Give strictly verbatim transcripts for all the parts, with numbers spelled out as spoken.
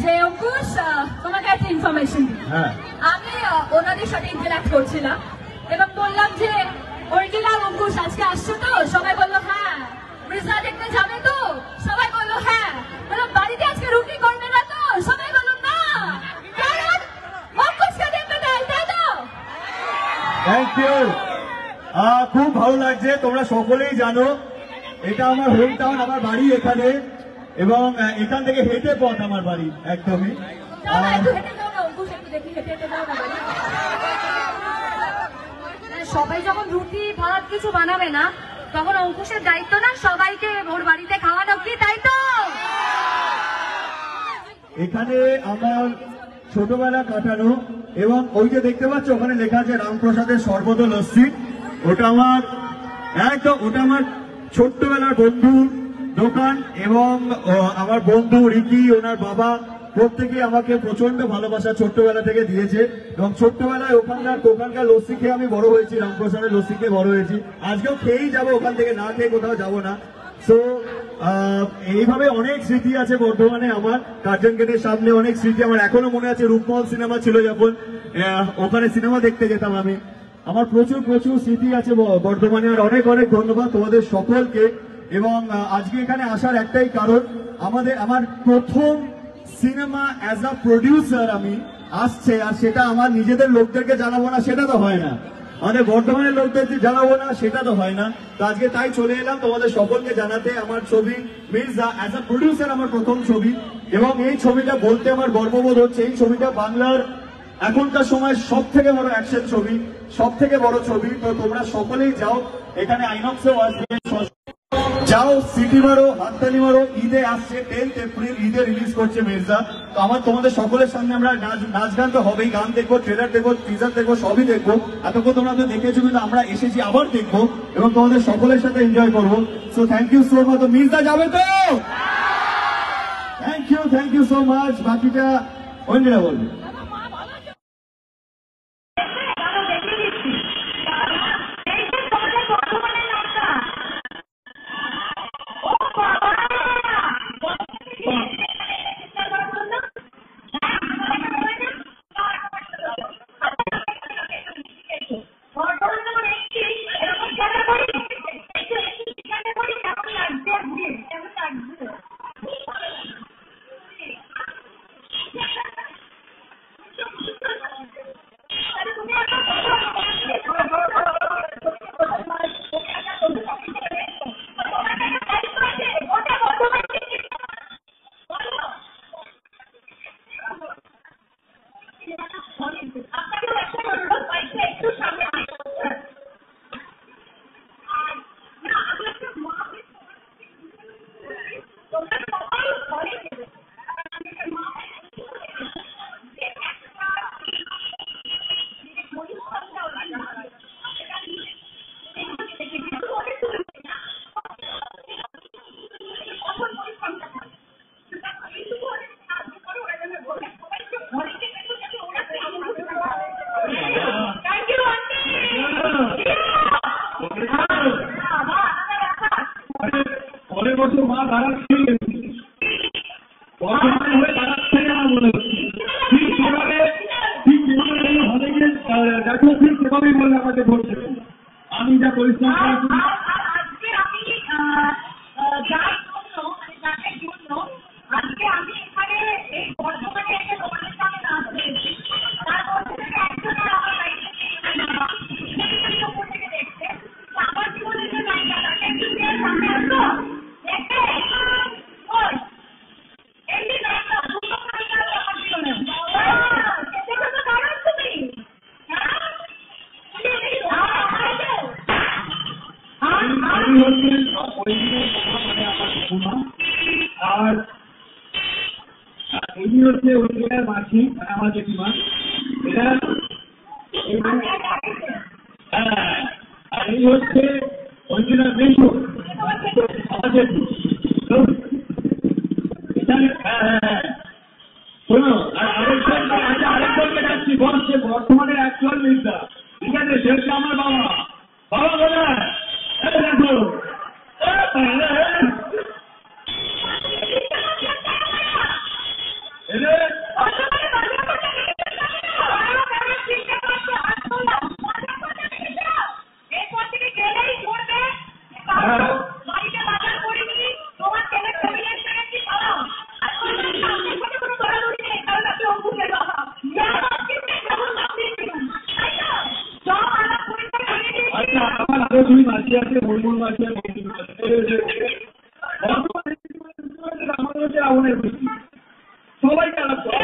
যে অঙ্কুশ তোমাকে একটা ইনফরমেশন দিই। আমি ওনাদের সাথে ইন্টারঅ্যাক্ট করছিলাম এবং বললাম যে অরিজিনাল অঙ্কুশ আজকে আসছে তো, সবাই বললো হ্যাঁ। মৃজা দেখতে যাবে তো, সবাই বললো হ্যাঁ। বললাম বাড়িতে আজকে রুটি করবে না তো, সবাই বললো না, কারণ অঙ্কুশকে দেখতে দেয়, তাই তো? Thank you. খুব ভালো লাগছে। তোমরা সকলেই জানো এটা আমার হোম টাউন, আমার বাড়ি এখানে, এবং এখান থেকে হেঁটে পথ আমার বাড়ি একদমই। সবাই যখন রুটি ভাত কিছু বানাবে না, তখন অঙ্কুশের দায়িত্ব না সবাইকে ওর বাড়িতে খাওয়ানো, কি তাই তো? এখানে আমার ছোটবেলা কাটানো, এবং ওই যে দেখতে পাচ্ছ ওখানে লেখা আছে রামপ্রসাদের সর্বদ লস্যি, ওটা আমার একদম ওটা আমার ছোট্টবেলার বন্ধুর দোকান, এবং আমার বন্ধু রিকি ওনার বাবা প্রত্যেকে আমাকে প্রচন্ড ভালোবাসা ছোট্টবেলা থেকে দিয়েছে, এবং ছোট্টবেলায় ওখানকার ওখানকার লস্যি খেয়ে আমি বড় হয়েছি, রামপ্রসাদের লস্যি খেয়ে বড় হয়েছি। আজকেও খেয়েই যাবো ওখান থেকে, না খেয়ে কোথাও যাবো না। সো এইভাবে অনেক স্মৃতি আছে বর্ধমানে আমার, কার্জন গেটের সামনে অনেক স্মৃতি আমার এখনো মনে আছে। রূপমহল সিনেমা ছিল যখন, ওখানে সিনেমা দেখতে যেতাম আমি। আমার প্রচুর প্রচুর স্মৃতি আছে বর্ধমানে। আর অনেক অনেক ধন্যবাদ তোমাদের সকলকে। এবং আজকে এখানে আসার একটাই কারণ, আমাদের আমার প্রথম সিনেমা অ্যাজ আ প্রডিউসার আমি আসছে, আর সেটা আমার নিজেদের লোকদেরকে জানাবো না, সেটা তো হয় না। আমাদের বর্ধমানের লোকদেরকে জানাবো না, সেটা তো হয় না। তো আজকে তাই চলে এলাম তোমাদের সকলকে জানাতে আমার ছবি মির্জা অ্যাজ আ প্রডিউসার, আমার প্রথম ছবি, এবং এই ছবিটা বলতে আমার গর্ববোধ হচ্ছে। এই ছবিটা বাংলার এখনকার সময় সব থেকে বড় অ্যাকশন ছবি, সব থেকে বড় ছবি। তো তোমরা সকলেই যাও, এখানে আইনক্সেও আসবে, যাও সিটি মারো, হাততালি মারো। ঈদে আসছে, টেন্থ এপ্রিল ঈদে রিলিজ করছে মির্জা। তো আমার তোমাদের সকলের সামনে আমরা নাচ নাচ গান তো হবেই, গান দেখবো, ট্রেলার দেখবো, টিজার দেখবো, সবই দেখবো। এতক্ষণ তোমরা তো দেখেছো, কিন্তু আমরা এসেছি আবার দেখবো এবং তোমাদের সকলের সাথে এনজয় করবো। So thank you so much. তো মির্জা যাবে তো? Thank you, thank you so much. বাকিটা অন্যরা বলবে। বছর মা দাঁড়াচ্ছে, বর্তমানে হয়ে দাঁড়াচ্ছে না মনে হচ্ছে। ঠিক সেভাবে ঠিক যেভাবে হলে গিয়ে দেখো, ঠিক সেভাবেই বলে আমাকে ভোট দেবেন। আমি যা পরিশ্রম করেছি আজকে আমি এখানে এই বর্তমানে এসে তোমাদের সামনে নাচ পেয়েছি, তার মধ্যে একজনের আমার দেখছে আমার জীবনে যে নায়িকা তাকে একটু সামনে আসতো দেখতে এমনি নায়িকা সুন্দর নায়িকা আমার জীবনে দেখে তো দাঁড়ান তুমি। আমি হচ্ছে আর উনি হচ্ছে ওই জায়গায় মাছি, মানে আমার জেঠিমা। এটা হ্যাঁ, আর এই হচ্ছে অরিজিনাল বেঞ্চ আমাদের। হ্যাঁ শোনো, আর আরেকজন আরেকজনকে যাচ্ছি, বলছে বর্তমানে অ্যাকচুয়াল মির্জা। ঠিক আছে, সেটা আমার বাবা। বাবা বলে দেখো আরো দুই মাসি আছে, মুরমুর মাসি আছে, আমাদের হচ্ছে রাবণের খুশি, সবাই খারাপ করে।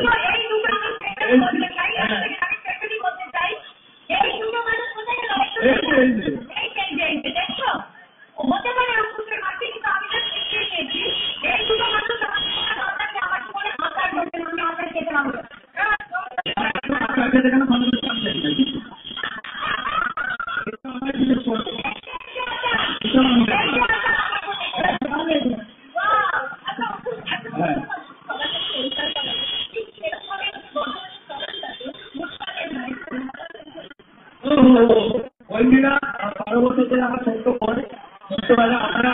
ওইদিনা বারো বছর ধরে আমার ছোট্ট পরে ছোট্টবেলা আমরা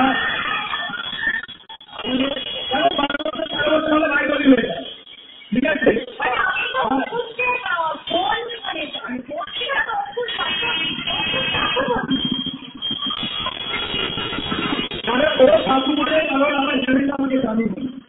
বারো বছর তেরো বছর হলে ভাই বলি হয়ে যায়, ঠিক আছে? ওরা কাকু বলে, কারণ আমার জমিটা আমাকে জানি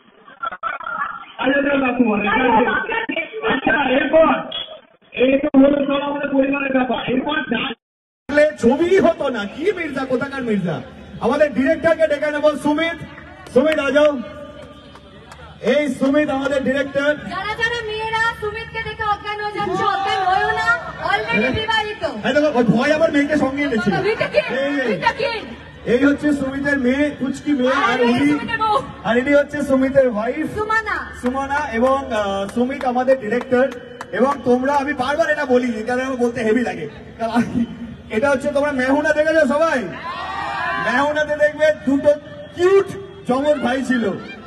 কাকু বলে। আচ্ছা, এরপর এই তো হলো সব আমাদের পরিবারের ব্যাপার। এরপর ছবি হতো না কি মির্জা, কোথাকার মির্জা? আমাদের ডিরেক্টরকে ডেকে নেব, সুমিত। সুমিত আ যাও। এই সুমিত আমাদের ডিরেক্টর। যারা যারা মেয়েরা সুমিতকে দেখে অজ্ঞান হয়ে যাচ্ছে, অজ্ঞান হয়েও না, অলরেডি বিবাহিত। এই দেখো ওই ভয় আবার মেয়েকে সঙ্গে এনেছে। এই এই হচ্ছে সুমিতের মেয়ে, কুচকি মেয়ে, আর উনি আর ইনি হচ্ছে সুমিতের ওয়াইফ সুমনা। সুমনা এবং সুমিত আমাদের ডিরেক্টর। এবং তোমরা, আমি বারবার এটা বলি কারণ আমার বলতে হেভি লাগে, কারণ এটা হচ্ছে তোমরা মেহুনা দেখেছো সবাই? মেহুনাতে দেখবে দুটো কিউট জমজ ভাই ছিল।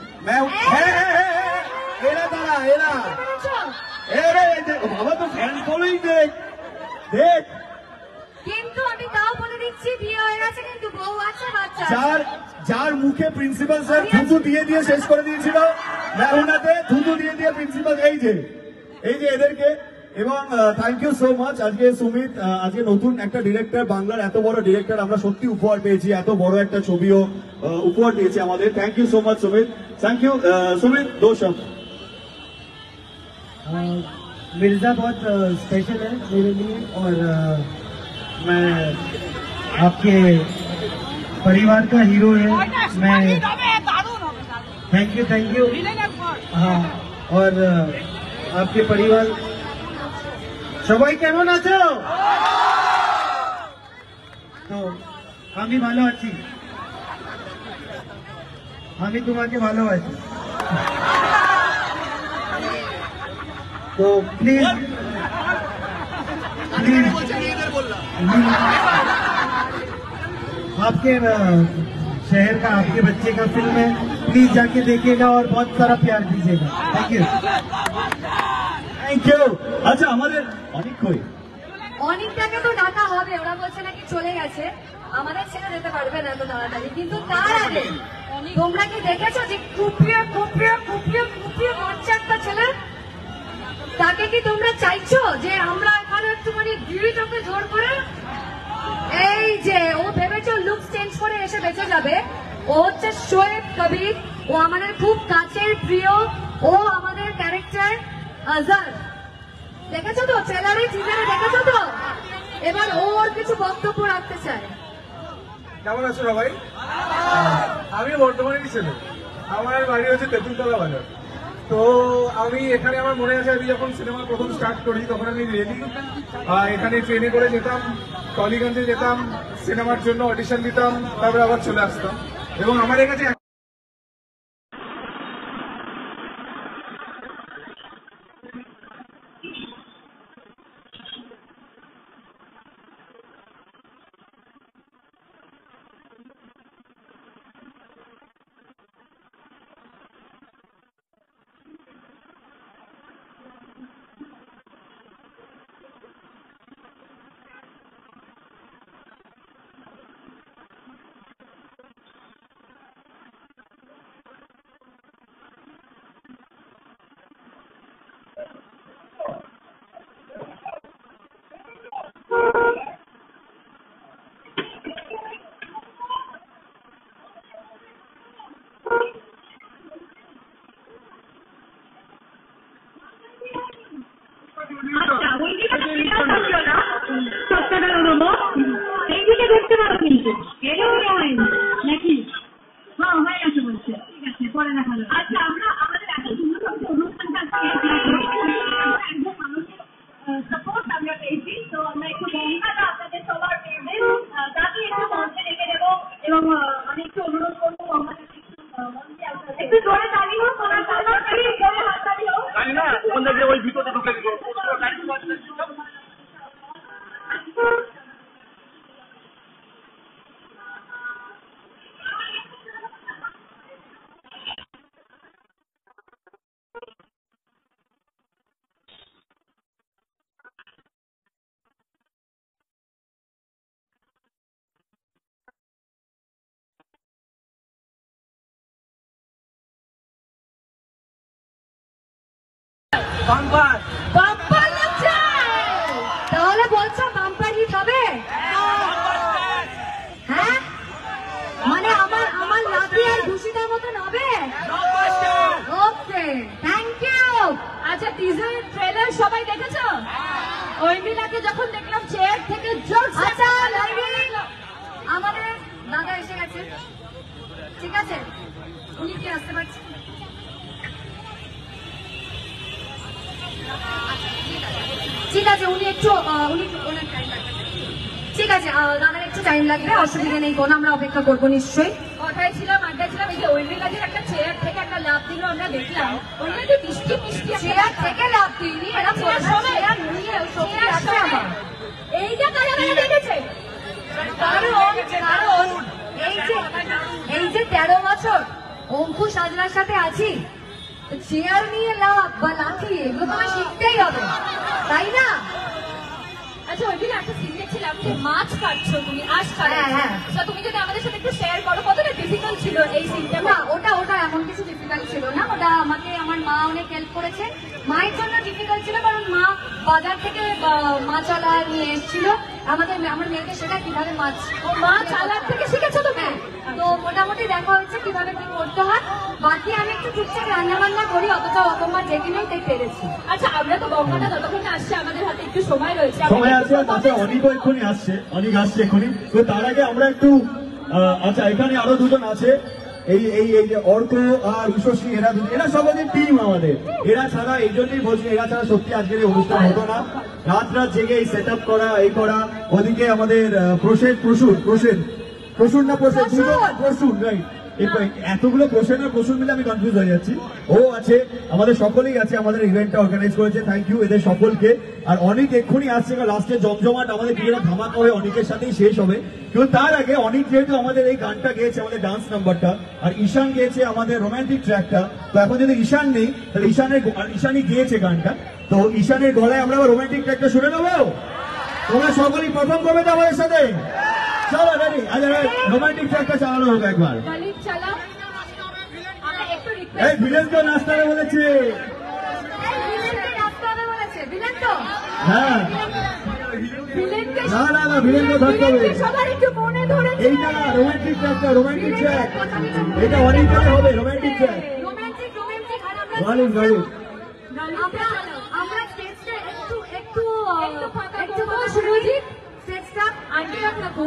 এরা তারা এরা এরা বাবা তো ফ্যান ফলোইং দেখ দেখ। কিন্তু আমি তাও বলে দিচ্ছি, বিয়ে হয়ে গেছে কিন্তু বউ আছে, বাচ্চা। যার যার মুখে প্রিন্সিপাল স্যার থুতু দিয়ে দিয়ে শেষ করে দিয়েছিল মেহুনাতে, থুতু দিয়ে দিয়ে প্রিন্সিপাল, এই যে এই যে এদেরকে। এবং থ্যাংক ইউ সো মাচ। আজকে সুমিত, আজকে নতুন একটা ডিরেক্টর, বাংলার এত বড় ডিরেক্টর আমরা সত্যি উপহার পেয়েছি, এত বড় একটা ছবিও উপহার দিয়েছে আমাদের। Thank you so much Sumit. Thank you Sumit. दो शब्द। मिर्जा बहुत स्पेशल है मेरे लिए, और मैं आपके परिवार का हीरो है। मैं थैंक यू थैंक यू हाँ, और आपके परिवार সবাই কেমন আছো? তো আমি ভালো আছি, আমি তোমাকে ভালোবাসি। तो प्लीज प्लीज आपके शहर का, आपके बच्चे का फिल्म है, प्लीज जाके देखिएगा और बहुत सारा प्यार दीजिएगा। Thank you thank you. আচ্ছা আমাদের অনেক কই অনেকটাকে তো ডাকা হবে, ওরা বলছে নাকি চলে গেছে, আমাদের ছেড়ে যেতে পারবে না এত তাড়াতাড়ি। কিন্তু তার আগে তোমরা কি দেখেছো যে কুপিয়ে কুপিয়ে কুপিয়ে কুপিয়ে মারছে একটা ছেলে? তাকে কি তোমরা চাইছো যে আমরা এখানে একটুখানি ভিড়টাকে জোর করে? এই যে ও ভেবেছে লুক চেঞ্জ করে এসে বেঁচে যাবে। ও হচ্ছে শোয়েব কবির, ও আমাদের খুব কাছের প্রিয়, ও আমাদের ক্যারেক্টার আজাদ। দেখেছো তো ট্রেলারে, টিজারে দেখেছো তো? এবার ও ওর কিছু বক্তব্য রাখতে চায়। কেমন আছো সবাই? আমি বর্তমানেরই ছেলে, আমার বাড়ি হচ্ছে তেঁতুলতলা বাজার। তো আমি এখানে, আমার মনে আছে আমি যখন সিনেমা প্রথম স্টার্ট করি তখন আমি রেলি এখানে ট্রেনে করে যেতাম, টলিগঞ্জে যেতাম সিনেমার জন্য, অডিশন দিতাম, তারপরে আবার চলে আসতাম। এবং আমার কাছে এইদিকে দেখতে নাকি হ্যাঁ হয়ে গেছে বলছে ঠিক আছে পরে দেখা যাবে আচ্ছা আমরা আমাদের এত সুন্দর সুন্দর অনুষ্ঠান থাকছে একজন মানুষের সাপোর্ট আমরা পেয়েছি তো আমরা একটু গঙ্গাটা আপনাদের সবার পেয়ে তাকে একটু মঞ্চে রেখে দেবো এবং আমি একটু অনুরোধ করবো গঙ্গাটাকে একটু জোরে তালি হোক ওনার জোরে হাত তালি হোক জানি না কোন দিকে ওই ভিতরে ঢুকে দিব বাম্পার বাম্পার লাগছে তাহলে বলছো বাম্পার হিট হবে হ্যাঁ মানে আমার আমার লাঠি আর ঘুষিটার মতন হবে ওকে থ্যাংক ইউ আচ্ছা টিজার ট্রেলার সবাই দেখেছো ঐমিলাকে যখন দেখলাম চেয়ার থেকে জোর আচ্ছা আমাদের দাদা এসে গেছে ঠিক আছে উনি কি আসতে পারছেন ঠিক আছে উনি একটু উনি ওনার টাইম লাগবে ঠিক আছে দাদার একটু টাইম লাগবে অসুবিধা নেই কোনো আমরা অপেক্ষা করবো নিশ্চয়ই কথায় ছিলাম আড্ডা ছিলাম এই যে ঐমিলাদের একটা চেয়ার থেকে একটা লাভ দিল আমরা দেখলাম ওইটা যে মিষ্টি মিষ্টি চেয়ার থেকে লাভ দিইনি এটা চেয়ার নিয়ে শক্তি আছে আমার এইটা কারা কারা দেখেছে কারণ কারণ এই যে এই যে তেরো বছর অঙ্কুশ হাজরার সাথে আছি চেয়ার নিয়ে লাভ বা লাঠি এগুলো তোমার শিখতেই হবে তাই না আচ্ছা ওই দিন একটা সিন দেখছিলাম যে মাছ কাটছো তুমি আশ কাটছো তুমি যদি আমাদের সাথে একটু শেয়ার করো কতটা ডিফিকাল্ট ছিল এই সিনটা না ওটা ওটা এমন কিছু ডিফিকাল্ট ছিল না ওটা আমাকে আমার মা অনেক হেল্প করেছে মায়ের জন্য ডিফিকাল্ট ছিল কারণ মা বাজার থেকে মাছালা নিয়ে এসেছিল আমাদের আমার মেয়েকে সেটা কিভাবে মাছ মাছ আলার থেকে শিখেছো তুমি তো মোটামুটি দেখা হয়েছে কিভাবে কি করতে হয় বাকি আমি একটু টুকটাক রান্না বান্না করি অতটা অতবার দেখি নেই তাই পেরেছি আচ্ছা আমরা তো গঙ্গাটা যতক্ষণ আসছে আমাদের হাতে একটু সময় রয়েছে সময় আছে তাতে অনেকও এক্ষুনি আসছে অনেক আসছে এক্ষুনি তো তার আগে আমরা একটু আচ্ছা এখানে আরো দুজন আছে এই এই এই যে অর্ক আর উষশ্রী এরা এরা সবাই টিম আমাদের এরা ছাড়া এই জন্যই বলছি এরা ছাড়া সত্যি আজকের এই অনুষ্ঠান হতো না রাত রাত জেগে এই সেট আপ করা এই করা ওদিকে আমাদের প্রসেন প্রসূন প্রসেন প্রসূন না প্রসেন প্রসূন রাইট এতগুলো প্রশ্ন আর প্রশ্ন মিলে আমি কনফিউজ হয়ে যাচ্ছি ও আছে আমাদের সকলেই আছে আমাদের ইভেন্টটা অর্গানাইজ করেছে থ্যাংক ইউ এদের সকলকে আর অনেক এক্ষুনি আসছে লাস্টে জমজমাট আমাদের কিছুটা ধামাকা হয়ে অনেকের সাথেই শেষ হবে কিন্তু তার আগে অনেক যেহেতু আমাদের এই গানটা গেয়েছে আমাদের ডান্স নাম্বারটা আর ঈশান গেয়েছে আমাদের রোমান্টিক ট্র্যাকটা তো এখন যদি ঈশান নেই তাহলে ঈশানের ঈশানই গিয়েছে গানটা তো ঈশানের গলায় আমরা রোমান্টিক ট্র্যাকটা শুনে নেবো তোমরা সকলেই পারফর্ম করবে তো আমাদের সাথে চলো রেডি আচ্ছা রোমান্টিক ট্র্যাকটা চালানো হোক একবার এই ভিলেন তো নাচতে হবে বলেছে হ্যাঁ না না না ভিলেন তো থাকতে হবে এইটা রোমান্টিক ট্র্যাকটা রোমান্টিক ট্র্যাক এটা অনেক হবে রোমান্টিক ট্র্যাক গালিন গালিন আমরা স্টেজটা একটু একটু একটু সুরজিৎ স্টেজটা আন্টি আপনাকে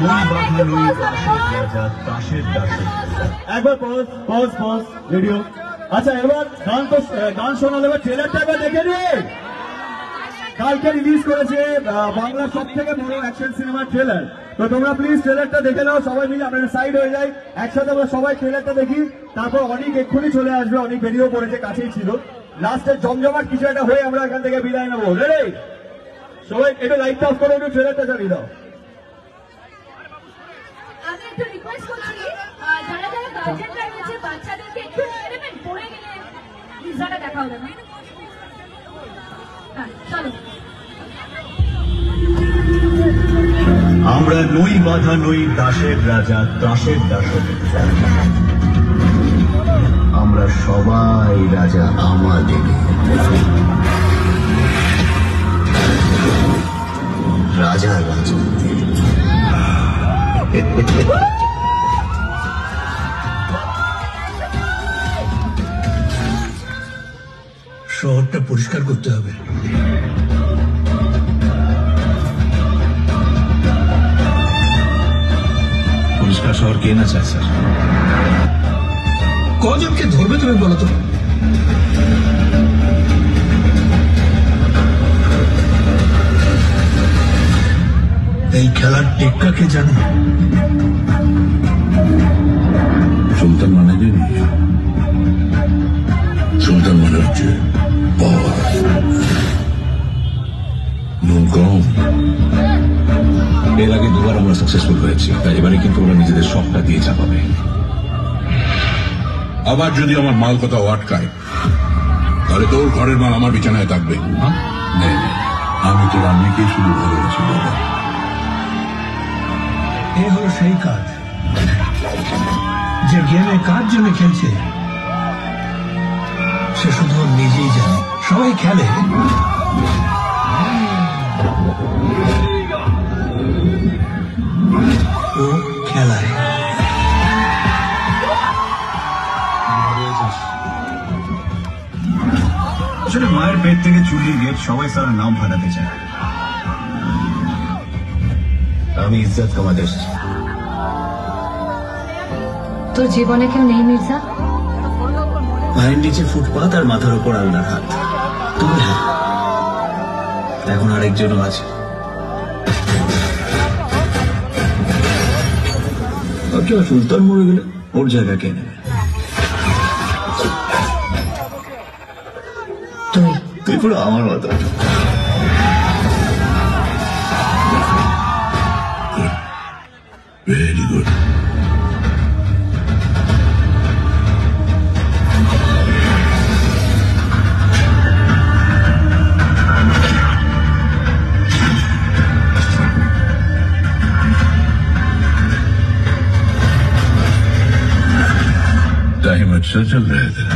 নই বাঁধা নই দাসের রাজা দাসের দাসের। একবার পজ পজ পজ রেডিও। আচ্ছা এবার গান তো গান শোনালে, এবার ট্রেলারটা একবার দেখে রে। কালকে রিলিজ করেছে বাংলার সব থেকে বড় অ্যাকশন সিনেমার ট্রেলার। তো তোমরা প্লিজ ট্রেলারটা দেখে নাও সবাই মিলে, আপনারা সাইড হয়ে যাই, একসাথে আমরা সবাই ট্রেলারটা দেখি। তারপর অনেক এক্ষুনি চলে আসবে, অনেক বেরিয়েও পড়েছে, কাছেই ছিল। লাস্টে জমজমাট কিছু একটা হয়ে আমরা এখান থেকে বিদায় নেবো। রেডি? সবাই একটু লাইটটা অফ করে একটু ট্রেলারটা চালিয়ে দাও। আমি একটু রিকোয়েস্ট করছি, আহ, যারা যারা গার্জেনরা রয়েছে বাচ্চাদেরকে একটু নিয়ে নেবেন, পড়ে গেলে ভিসাটা দেখা হবে না। হ্যাঁ, চলো। আমরা নই বাঁধা নই দাসের রাজা দাসের দাসের। আমরা সবাই রাজা আমাদের রাজা রাজা। শহরটা পরিষ্কার করতে হবে। পরিষ্কার শহর কে না চায় স্যার? কজনকে ধরবে তুমি বলো তো? এই খেলার টেক্কা কে জানে? সুলতান মানে জানি, সুলতান মানে হচ্ছে পাওয়ার, নুন কম। এর আগে দুবার আমরা সাকসেসফুল হয়েছি, তাই এবারে কিন্তু ওরা নিজেদের সবটা দিয়ে চাপাবে। আবার যদি আমার মাল কোথাও আটকায়, তাহলে তোর ঘরের মাল আমার বিছানায় থাকবে। আমি তো রান্নাকেই শুধু ভালোবাসি বাবা। এ হলো সেই কাজ যে গেমে কার জন্য খেলছে সে শুধু ওর নিজেই জানে। সবাই খেলে, ও খেলায়। আসলে মায়ের পেট থেকে চুরিয়ে গিয়ে সবাই তার নাম ফাটাতে চায়। আমি ইজ্জত কামাতে এসেছি। তোর জীবনে কেউ নেই মির্জা? পায়ের নিচে ফুটপাত আর মাথার উপর আল্লাহর হাত। তুমি হ্যাঁ, এখন আরেকজনও আছে। ভাবছো সুলতান মরে গেলে ওর জায়গা কে নেবে? তুই তুই পুরো আমার মতো। Very good. टाइम अच्छा चल रहा था।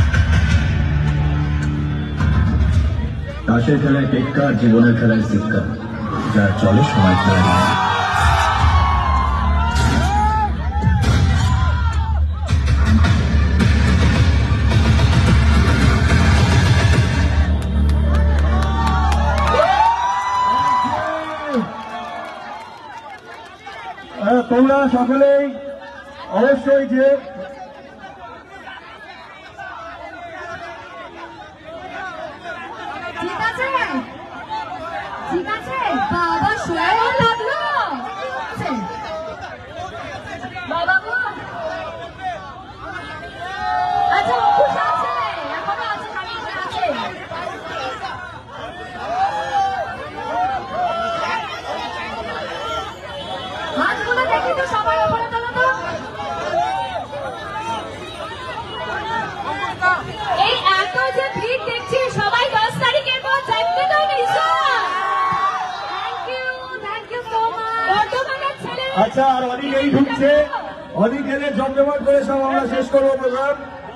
তাসের খেলায় টেক্কা, জীবনের খেলায় শিক্ষা, যা চলে সময় খেলায়। তোমরা সকলেই অবশ্যই যে ঠিক আছে, ঠিক আছে। বাবা শোয়াও লাগলো বাবা গো। আচ্ছা অঙ্কুশ আছে, এখনো আছে, খানিকটা আছে। হাতগুলো দেখি তো সবাই, ওপরে তোলো তো। এই এত যে ভিড় দেখছি, সবাই দশ তারিখের পর দেখতে তো thank you, thank you so much. বর্তমানের ছেলে আচ্ছা, আর অনেক এই ঢুকছে, অনেক এলে জমজমাট করে সব আমরা শেষ করবো প্রোগ্রাম।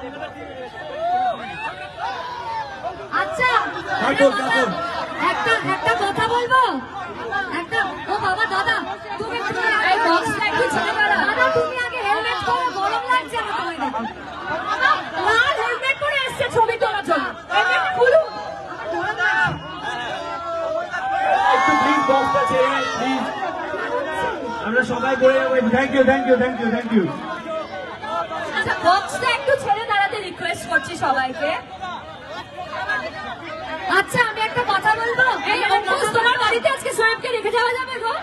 আচ্ছা কাকুন, কাকুন। একটা একটা কথা বলবো, একটা। ও বাবা দাদা, তুমি এই বক্সটা একটু ছেড়ে দাও। দাদা তুমি আগে হেলমেট পরো, গরম লাগছে আমার তোমায় দেখো। লাল হেলমেট পরে এসছে ছবি তোলার জন্য। হেলমেট খুলুন। একটু প্লিজ বক্সটা ছেড়ে প্লিজ। আমরা সবাই করে thank you thank you thank you thank you. আচ্ছা বক্সটা একটু ছেড়ে দাঁড়াতে রিকোয়েস্ট করছি সবাইকে। আচ্ছা আমি একটা কথা বলবো, এই অঙ্কুশ তোমার বাড়িতে আজকে সোয়েবকে রেখে যাওয়া যাবে গো?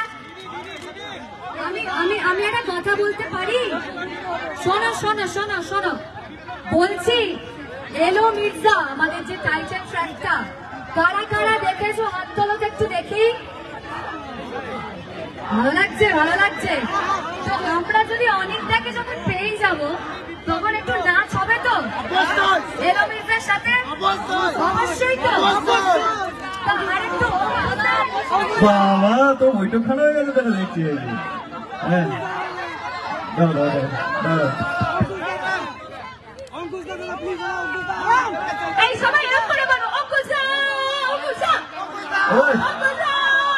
আমি আমি আমি একটা কথা বলতে পারি? শোনো শোনো শোনো শোনো বলছি, এলো মির্জা আমাদের যে টাইটেল ট্র্যাকটা, কারা কারা দেখেছো হাত তোলো তো একটু দেখি। ভালো লাগছে ভালো লাগছে। তো আমরা যদি অনেকটাকে যখন পেয়ে যাব তখন একটু নাচ হবে তো এলো মির্জার সাথে? অবশ্যই তো। তো আরেকটু বাবা তো বৈঠক খানা হয়ে গেছে তাহলে দেখছি। হ্যাঁ দাও দাও দাও। এই সবাই এরকম করে বলো অঙ্কুশা অঙ্কুশা অঙ্কুশা।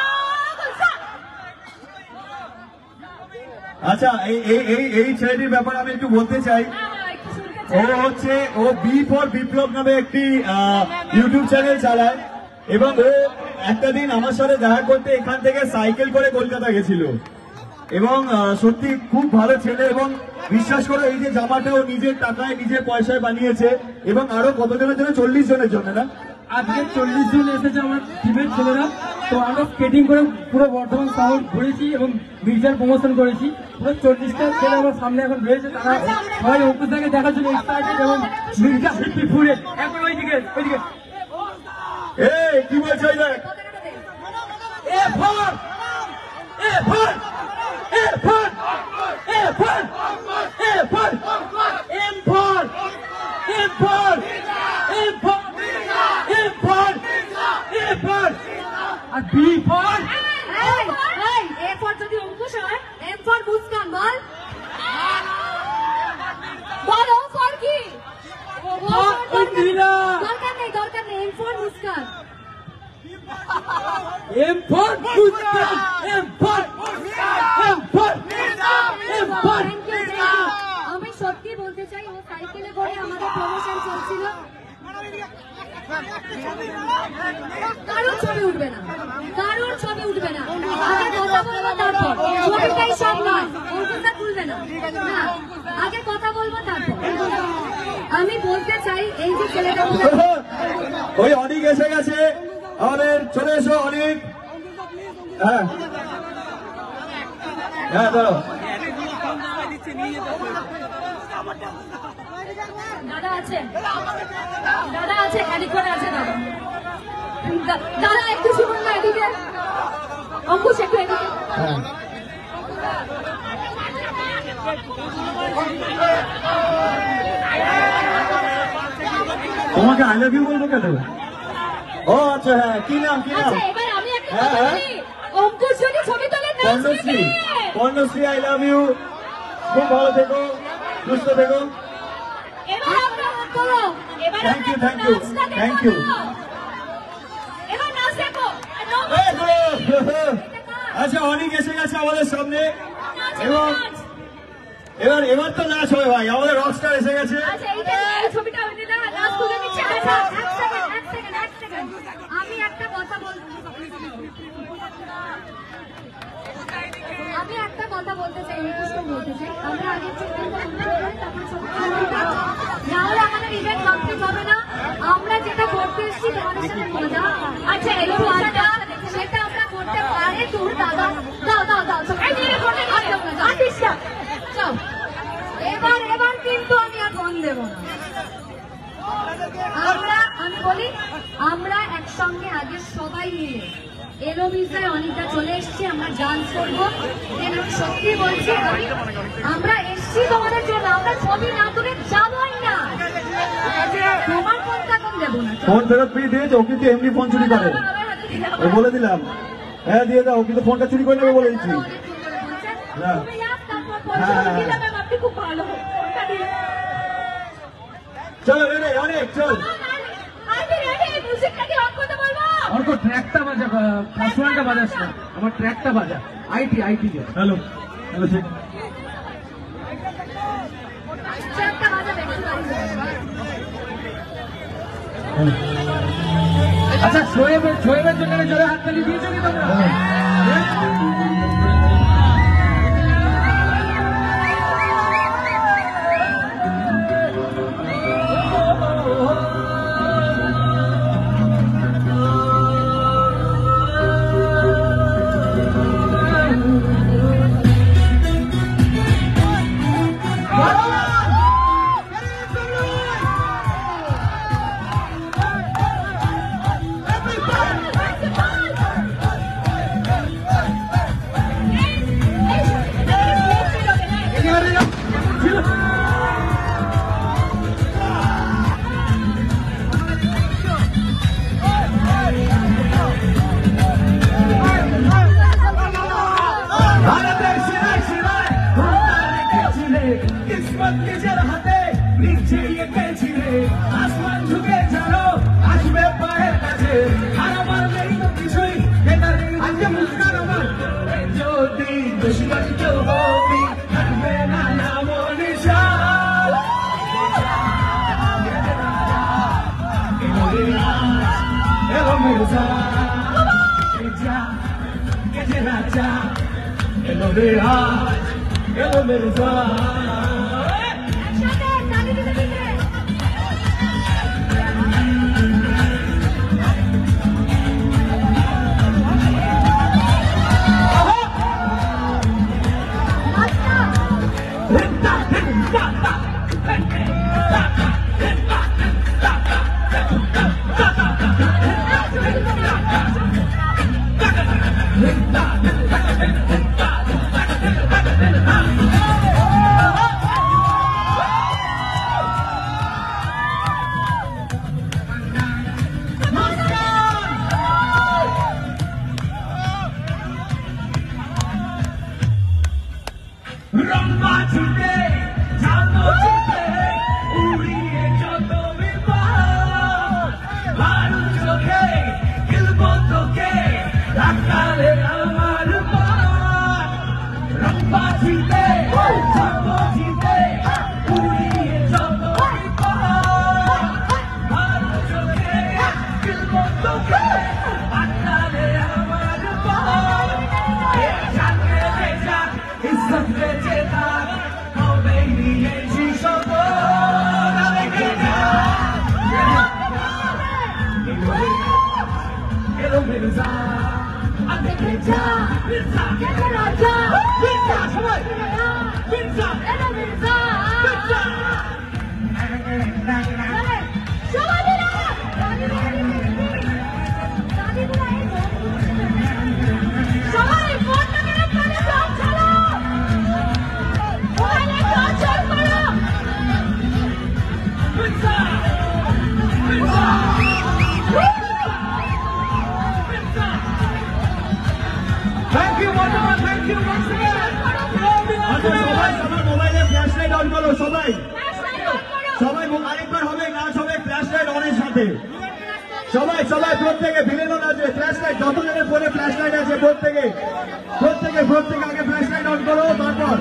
আচ্ছা এই এই এই এই ছেলেটির ব্যাপারে আমি একটু বলতে চাই। ও হচ্ছে ও বি ফর বিপ্লব নামে একটি ইউটিউব চ্যানেল চালায় এবং ও একটা দিন আমার সাথে দেখা করতে এখান থেকে সাইকেল করে কলকাতা গেছিল এবং সত্যি খুব ভালো ছেলে এবং বিশ্বাস করো এই যে জামাটা ও নিজের টাকায় নিজের পয়সায় বানিয়েছে এবং আরো কতজনের জন্য, চল্লিশ জনের জন্য না আজকে চল্লিশ জন এসেছে আমার টিমের ছেলেরা। তো আমরা স্কেটিং করে পুরো বর্ধমান শহর ঘুরেছি এবং মির্জার প্রমোশন করেছি। পুরো চল্লিশটা ছেলে আমার সামনে এখন রয়েছে, তারা সবাই অঙ্কুশদাকে দেখার জন্য এক্সাইটেড এবং মির্জা হিপি ফুরে এখন ওইদিকে ওইদিকে এই কি বলছো? A for A for A for A for A for M for M for M for M for M for আর বি ফর। এ ফর যদি অঙ্কুশ হয়, এম ফর মুস্কান বল। বল ও ফর কি? দরকার নেই দরকার নেই, M for Muskan. M for Muskan M for M for M for. আমি সত্যি বলতে চাই, ও সাইকেলে করে আমাদের প্রমোশন চলছিল, কারোর ছবি উঠবে না, কারোর ছবি উঠবে না। আগে কথা বলবো তারপর, ছবিটাই সব নয়, অঙ্কুশদা তুলবে না, না আগে কথা বলবো তারপর। আমি বলতে চাই এই যে ছেলেটা ওই অনেক এসে গেছে আমাদের, চলে এসো অনেক। হ্যাঁ হ্যাঁ দাঁড়াও। দাদা আছে দাদা আছে খানিক্ষণ আছে দাদা। দাদা একটু শুনুন না এদিকে, অঙ্কুশ একটু এদিকে। তোমাকে আই লাভ ইউ বলবো কেন? ও আচ্ছা হ্যাঁ কি নাম কি নাম? আচ্ছা এবার আমি একটা কথা বলি, অঙ্কুশ যদি ছবি তোলে কর্ণশ্রী, কর্ণশ্রী আই লাভ ইউ, খুব ভালো থেকো, সুস্থ থেকো। এবার আমরা হাত তোলো, এবার thank you thank you thank you. এবার নাচ দেখো। আচ্ছা অনেক এসে গেছে আমাদের সামনে এবং এবার এবার তো নাচ হবে ভাই, আমাদের রকস্টার এসে গেছে। আচ্ছা এই যে এই ছবিটা উঠে না, নাচ তুলে নিচ্ছে। আচ্ছা এক সেকেন্ড এক সেকেন্ড এক সেকেন্ড আমি একটা কথা বলতে আমি একটা কথা বলতে চাই, রিকোয়েস্ট বলতে চাই, আমরা আগে ছবিটা উঠে তারপর ছবিটা না হলে আমাদের ইভেন্ট কমপ্লিট হবে না। আমরা যেটা করতে এসেছি তোমাদের সাথে মজা, আচ্ছা একটু আড্ডা, সেটা আমরা করতে পারি। তোর দাদা দাও দাও দাও এই যে ফটো আর্টিস্ট যাও। এবার এবার কিন্তু আমি আর ফোন দেব না। আমরা আমি বলি আমরা একসঙ্গে আগে সবাই মিলে এলো মির্জায় অনেকটা চলে এসছি, আমরা ডান্স করবো। আমি সত্যি বলছি আমি আমরা এসছি তোমাদের জন্য, আমরা ছবি না তুলে যাবোই না। তোমার ফোনটা কোন দেবো না, ফোন ফেরত পেয়ে দিয়েছে, ও কিন্তু এমনি ফোন চুরি করে, ও বলে দিলাম। হ্যাঁ দিয়ে দাও, ও কিন্তু ফোনটা চুরি করে নেবে বলে দিচ্ছি। আপনি খুব ভালো চলো রে অনেক চল। অর্ক ট্র্যাকটা বাজা, পাসওয়ার্ডটা বাজাস না, আমার ট্র্যাকটা বাজা। আইটি আইটি হ্যালো হ্যালো ঠিক। আচ্ছা শোয়েবের শোয়েবের জন্য জোরে হাততালি দিয়েছো কি তোমরা? কিসমত নিজের হাতে নিচে এঁকেছি রে আসমান ঝুঁকে জানো আসবে পায়ের কাছে আর আমার নেই তো কিছুই এটা নেই আজকে মুস্কান আমার যদি দুশ্মন কেউ হবি থাকবে না নাম নিশান এলো মির্জা কেজে রাজা এলো রে আজ এলো মির্জা রম্বা জিতে জানো জিতে উড়িয়ে যত বিপদ ভারত চোখে গেলবো তোকে রাখালে আমার পথ রম্বা জিতে জানো জিতে উড়িয়ে যত বিপদ ভারত চোখে গেলবো তোকে রাখালে আমার পথ জানে বেজা ইজ্জত বেঁচে থাক হবে নিয়েছি শপথ দেখে যা এলো মির্জা দেখে যা মির্জা কেটে রাজা মির্জা সবাই মির্জা এলো মির্জা মির্জা সবাই মিলে সবাই ফোনটা মেরে ফোনে জল চালো ওখানে জল জল করো মির্জা মির্জা থ্যাংক ইউ বন্ধুরা থ্যাংক ইউ once again আচ্ছা সবাই সবার মোবাইলে ফ্ল্যাশ লাইট অন করো সবাই সবাই আরেকবার হবে নাচ হবে ফ্ল্যাশ লাইট অনের সাথে সবাই সবাই প্রত্যেকে ভিলেন আছে ফ্ল্যাশ লাইট যতজনের ফোনে ফ্ল্যাশ লাইট আছে প্রত্যেকে প্রত্যেকে প্রত্যেকে আগে ফ্ল্যাশ লাইট অন করো তারপর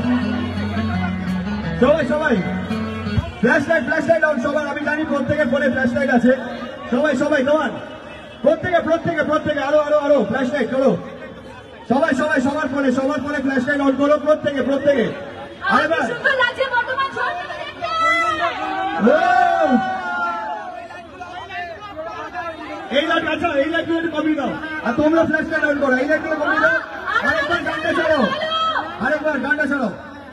সবাই সবাই flash light flash light on সবার আমি জানি প্রত্যেকের ফোনে ফ্ল্যাশ লাইট আছে সবাই সবাই তোমার প্রত্যেকে প্রত্যেকে প্রত্যেকে আরো আরো আরো ফ্ল্যাশ লাইট করো সবাই সবাই সবার ফোনে সবার ফোনে ফ্ল্যাশ লাইট অন করো প্রত্যেকে প্রত্যেকে আরেকবার সুন্দর লাগছে বর্তমান ঝড় দেখতে এই লাইট আচ্ছা এই লাইট একটু কমিয়ে দাও আর তোমরা ফ্ল্যাশ লাইট অন করো এই লাইট কমিয়ে দাও আরেকবার গানটা ছাড়ো আরেকবার গানটা ছাড়ো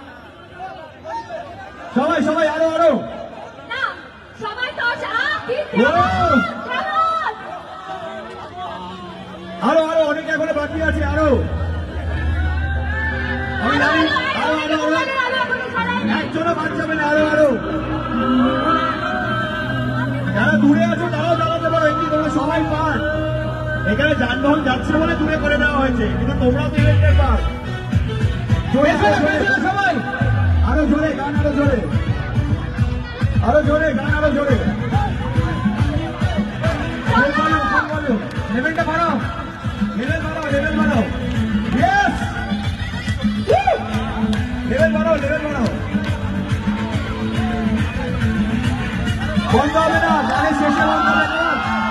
সবাই সবাই আরো আরো না সবাই টর্চ আ কি আরো আরো অনেক এখনো বাকি আছে আরো আমি জানি আরো আরো আরো একজনও বাদ যাবে না আরো আরো যারা দূরে আছো তারাও দাঁড়াতে পারো এমনি তোমরা সবাই পার এখানে যানবাহন যাচ্ছে বলে দূরে করে দেওয়া হয়েছে কিন্তু তোমরাও তো ইলেকট্রিক পার জোরে সবাই আরো জোরে গান আরো জোরে আরো জোরে গান আরো জোরে লেভেলটা বাড়াও লেভেল বাড়াও লেভেল বাড়াও ইয়েস লেভেল বাড়াও লেভেল বাড়াও বন্ধ হবে না গানের শেষে বন্ধ হবে না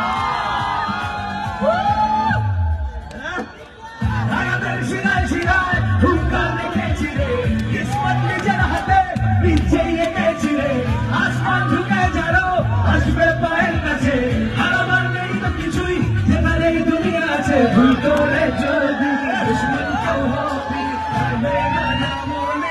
রাগাদের শিরায় শিরায় হুঙ্কার রেখেছি রে কিসমত নিজের হাতে নিচে এঁকেছি রে আসমান ঝুঁকে যারো আসবে পায়ের কাছে আর আমার নেই তো কিছুই যেখানে এই দুনিয়া আছে ভুল করে যদি দুশ্মন কেউ হবি থাকবে না নাম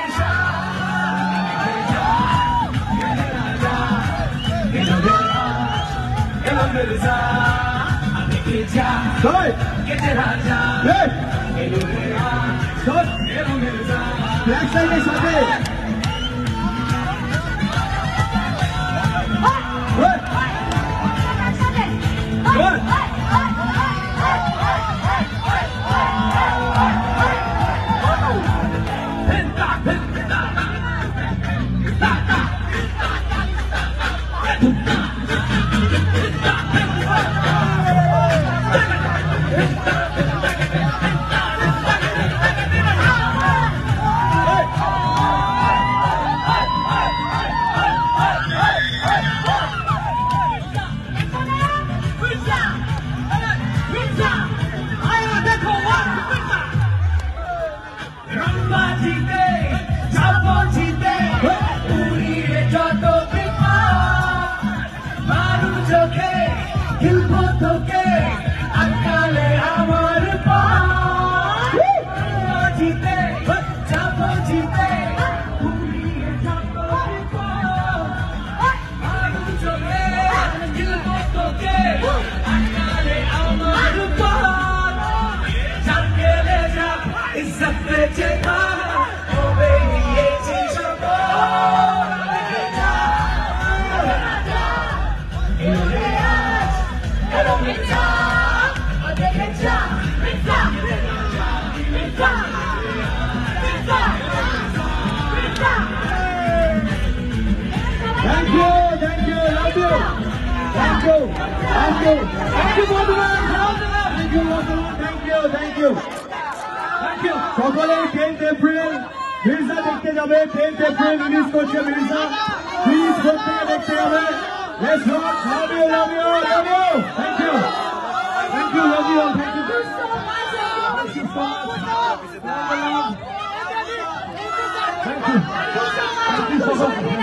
মির্জা দেখে যা সবাই কেটে রাজা এলো রে আজ এলো মির্জা ফ্ল্যাশ লাইটের সাথে Penta, penta, penta, penta, इज्जत बेचे था ओ बेबी ये चीजों को देखे जा इन्होंने आज करो मिटा और देखे जा मिटा मिटा मिटा मिटा Thank you, thank you, love you. Thank you, thank you, thank you, Bardhaman. Thank you, Bardhaman. Thank you, thank you, thank you. সকলে tenth April মির্জা দেখতে যাবে। tenth April রিলিজ করছে মির্জা। প্লিজ প্রত্যেকে দেখতে যাবে। Let's rock. Love you, love you, love you. Thank you, thank you, love you, thank you. Thank you so much. Thank you, thank you so much.